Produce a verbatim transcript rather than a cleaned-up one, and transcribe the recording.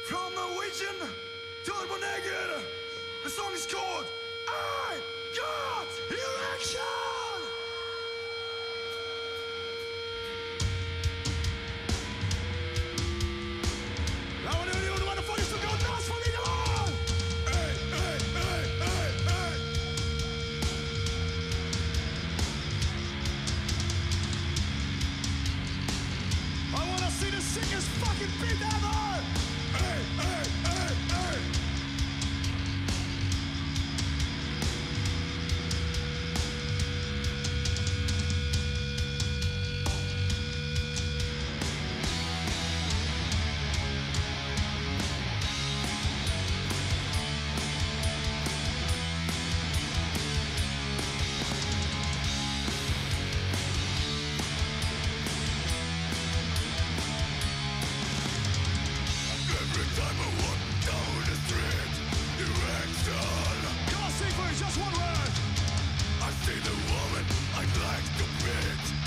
From Norwegian Turbo Neger. The song is called I Got Erection. Now when you the motherfuckers to go dance for me, come on! Hey, hey, hey, hey, hey! I wanna see the sickest fucking beat ever! Hey, hey, hey, hey! Just one word. I see the woman I'd like to beat.